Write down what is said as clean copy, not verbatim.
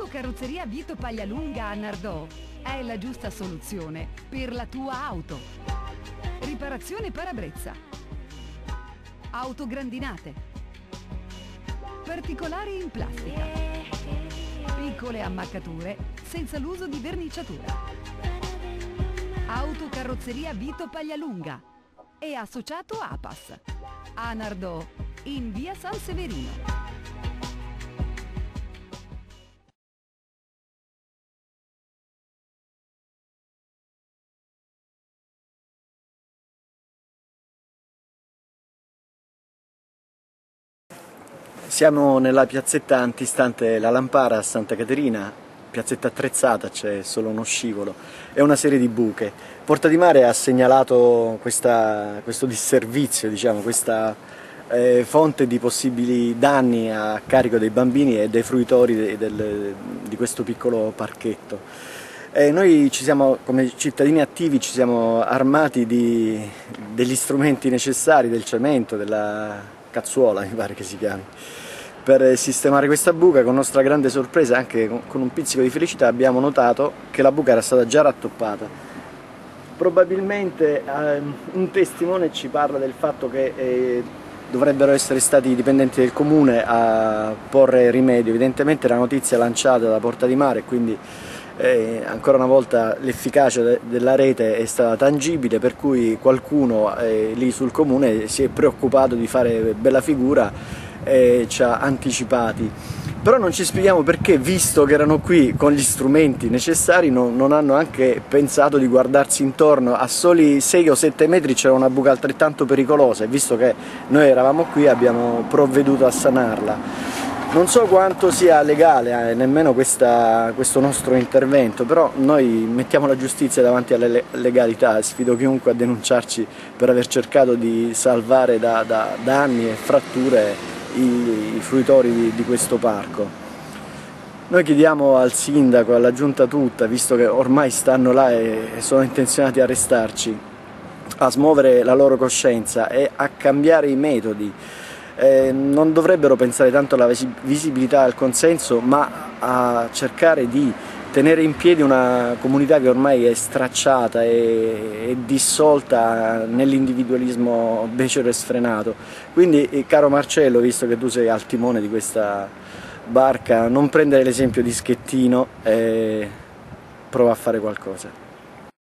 Autocarrozzeria Vito Paglialunga a Nardò è la giusta soluzione per la tua auto. Riparazione parabrezza, autograndinate, particolari in plastica, piccole ammaccature senza l'uso di verniciatura. Autocarrozzeria Vito Paglialunga è associato APAS a Nardò in via San Severino. Siamo nella piazzetta antistante la Lampara a Santa Caterina, piazzetta attrezzata, c'è solo uno scivolo e una serie di buche. Porta di Mare ha segnalato questo disservizio, diciamo, questa fonte di possibili danni a carico dei bambini e dei fruitori di questo piccolo parchetto. Noi come cittadini attivi ci siamo armati degli strumenti necessari, del cemento, della cazzuola mi pare che si chiami, per sistemare questa buca. Con nostra grande sorpresa, anche con un pizzico di felicità, abbiamo notato che la buca era stata già rattoppata. Probabilmente un testimone ci parla del fatto che dovrebbero essere stati i dipendenti del comune a porre rimedio. Evidentemente la notizia lanciata da Porta di Mare, quindi ancora una volta l'efficacia della rete è stata tangibile, per cui qualcuno lì sul comune si è preoccupato di fare bella figura e ci ha anticipati. Però non ci spieghiamo perché, visto che erano qui con gli strumenti necessari, non hanno anche pensato di guardarsi intorno. A soli 6 o 7 metri c'era una buca altrettanto pericolosa e visto che noi eravamo qui abbiamo provveduto a sanarla. Non so quanto sia legale nemmeno questo nostro intervento, però noi mettiamo la giustizia davanti alla legalità e sfido chiunque a denunciarci per aver cercato di salvare da danni e fratture i fruitori di questo parco. Noi chiediamo al sindaco, alla giunta tutta, visto che ormai stanno là e sono intenzionati a arrestarci, a smuovere la loro coscienza e a cambiare i metodi. Non dovrebbero pensare tanto alla visibilità e al consenso, ma a cercare di tenere in piedi una comunità che ormai è stracciata e dissolta nell'individualismo becero e sfrenato. Quindi, caro Marcello, visto che tu sei al timone di questa barca, non prendere l'esempio di Schettino e prova a fare qualcosa.